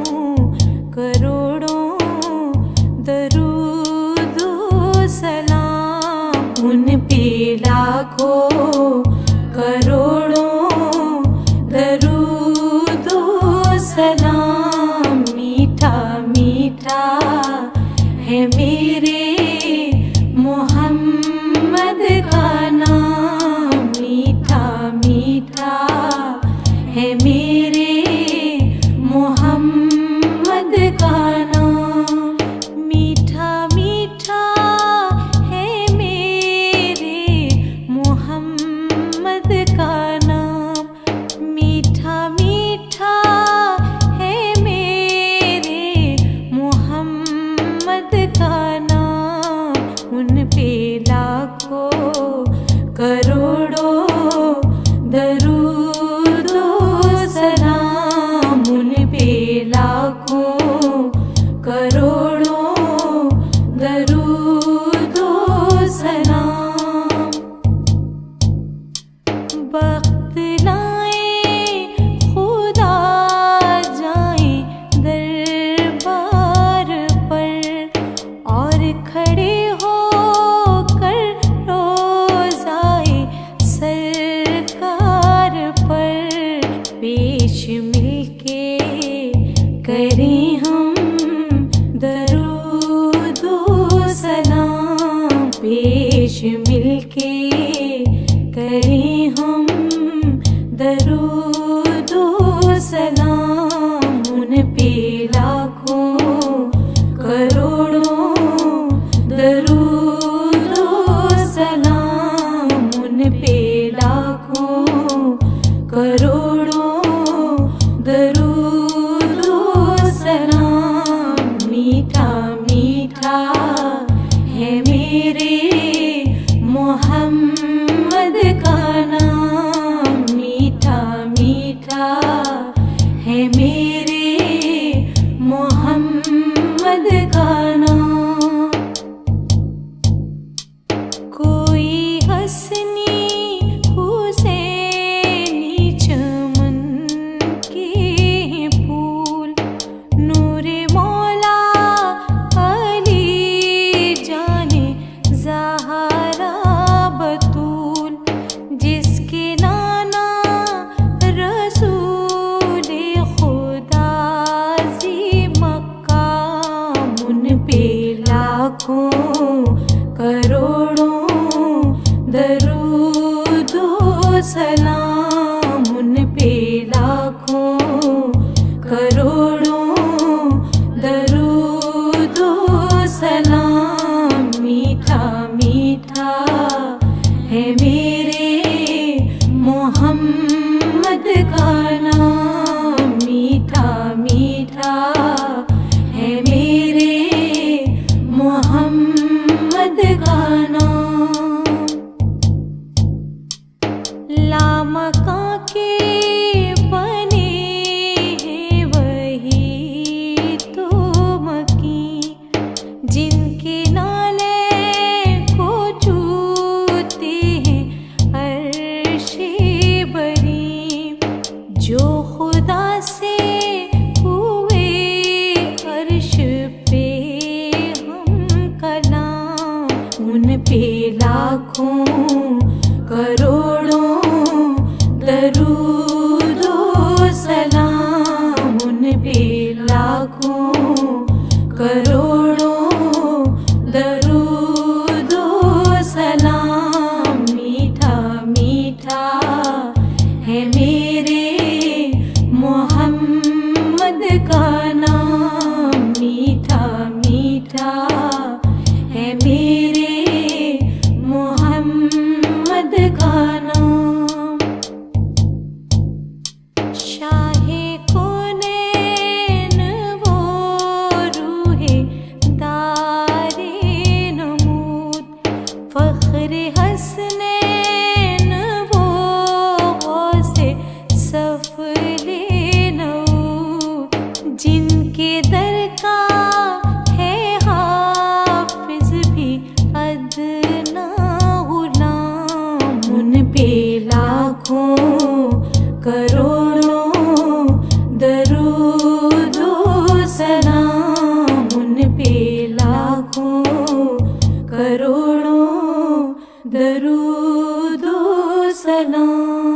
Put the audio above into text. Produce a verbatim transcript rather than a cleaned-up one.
करोड़ों दरूदो सलाम उन पे लाखों करोड़ों दरूदो सलाम। मीठा मीठा है मेरे मोहम्मद का नाम, मीठा मीठा है मेरे मोहम्मद का नाम। मीठा मीठा है मेरे मोहम्मद का नाम, मीठा मीठा है मेरे मोहम्मद का नाम। उन पे लाखों करोड़ों दरूदो सलाम, उन पे लाखों करोड़ों दरूदो सलाम। वक्त लाए खुदा जाए दरबार पर और खड़े हो कर रोज़ाए सरकार पर पेश मिलके करें हम दरूदो सलाम, पेश मिलके करें हम दरूदो सलाम। उन पे लाखों करोड़ों दरूदो सलाम, उन पे लाखों करोड़ों दरूदो सलाम। मीठा मीठा है मेरे मोहम्मद का नाम, मीठा मीठा है मेरे मोहम्मद का नाम। कोई हसनी हुसैनी चमन के फूल, नूरे मौला अली जाने ज़हरा बतूल, जिसके नाना रसूले खुदा ज़ी मक़ाम। उन पे लाखों करोड़ों दरूदो सलाम, उन पे लाखों करोड़ों दरूदो सलाम। मीठा मीठा है मेरे मोहम्मद का नाम, मीठा मीठा है मेरे मोहम्मद का नाम। लामका के बने हैं वही तो मकी, जिनके नाले को छूते हैं अर्शे बरी, जो खुदा से हुए अर्श पे हम कलाम। उन पे लाखों करोड़ों दरूदो सलाम, उन पे लाखों करोड़ों दरूदो सलाम। मीठा मीठा है मेरे मोहम्मद का नाम, मीठा मीठा है मेरे मोहम्मद का नाम। शाहे कोनैन वो रूहे दारे नमूद, फख्र हसनैन वो गौसे सफले नऊद, जिनके दर का है हाफिज भी अदना गुलाम। उन पे लाखों करोड़ों दरूदो करोड़ों दरूदो सलाम।